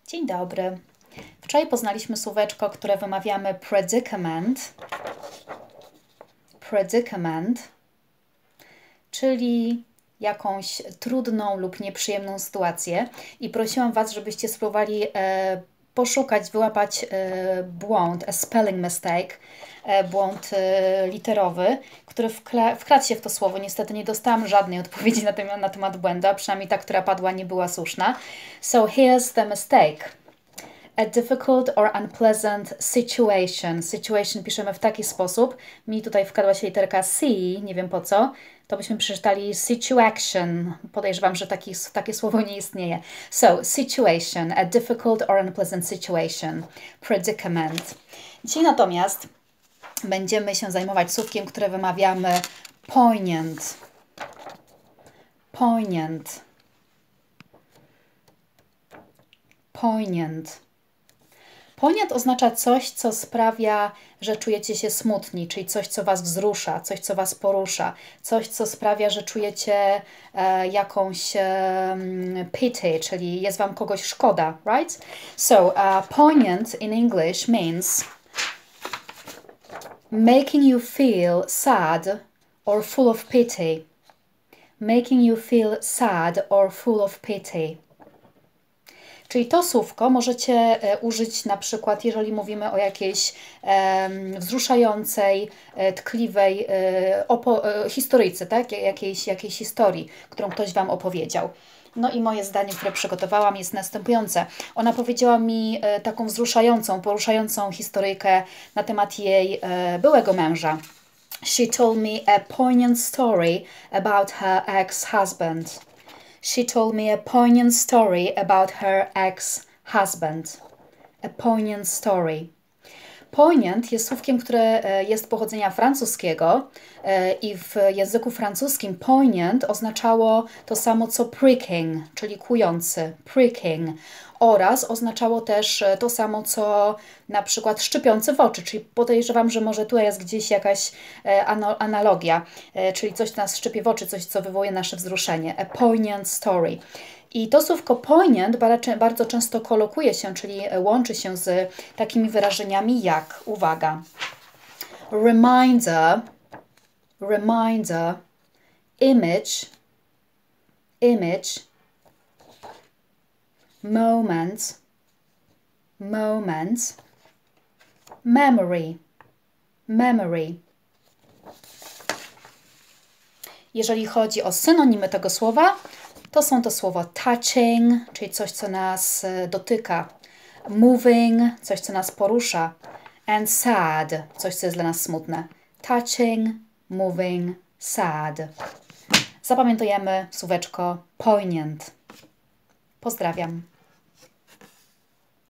Dzień dobry. Wczoraj poznaliśmy słóweczko, które wymawiamy predicament. Predicament, czyli jakąś trudną lub nieprzyjemną sytuację. I prosiłam Was, żebyście spróbowali poszukać, wyłapać błąd, a spelling mistake, błąd literowy, który wkradł się w to słowo. Niestety nie dostałam żadnej odpowiedzi na temat błędu, a przynajmniej ta, która padła, nie była słuszna. So here's the mistake. A difficult or unpleasant situation. Situation piszemy w taki sposób. Mi tutaj wkradła się literka C, nie wiem po co. To byśmy przeczytali situation. Podejrzewam, że takie słowo nie istnieje. So, situation. A difficult or unpleasant situation. Predicament. Dzisiaj natomiast będziemy się zajmować słówkiem, które wymawiamy poignant. Poignant. Poignant. Poignant oznacza coś, co sprawia, że czujecie się smutni, czyli coś, co Was wzrusza, coś, co Was porusza, coś, co sprawia, że czujecie jakąś pity, czyli jest Wam kogoś szkoda, right? So, poignant in English means making you feel sad or full of pity. Making you feel sad or full of pity. Czyli to słówko możecie użyć na przykład, jeżeli mówimy o jakiejś wzruszającej, tkliwej historyjce, tak? Jakiejś historii, którą ktoś Wam opowiedział. No i moje zdanie, które przygotowałam, jest następujące. Ona powiedziała mi taką wzruszającą, poruszającą historyjkę na temat jej byłego męża. She told me a poignant story about her ex-husband. She told me a poignant story about her ex-husband. A poignant story. Poignant jest słówkiem, które jest pochodzenia francuskiego i w języku francuskim poignant oznaczało to samo co pricking, czyli kłujący, pricking. Oraz oznaczało też to samo co na przykład szczypiący w oczy, czyli podejrzewam, że może tu jest gdzieś jakaś analogia, czyli coś, co nas szczypie w oczy, coś, co wywołuje nasze wzruszenie. A poignant story. I to słówko poignant bardzo często kolokuje się, czyli łączy się z takimi wyrażeniami jak, uwaga, reminder, reminder, image, image, moment, moment, memory, memory. Jeżeli chodzi o synonimy tego słowa, to są to słowo touching, czyli coś, co nas dotyka, moving, coś, co nas porusza, and sad, coś, co jest dla nas smutne. Touching, moving, sad. Zapamiętujemy słóweczko poignant. Pozdrawiam.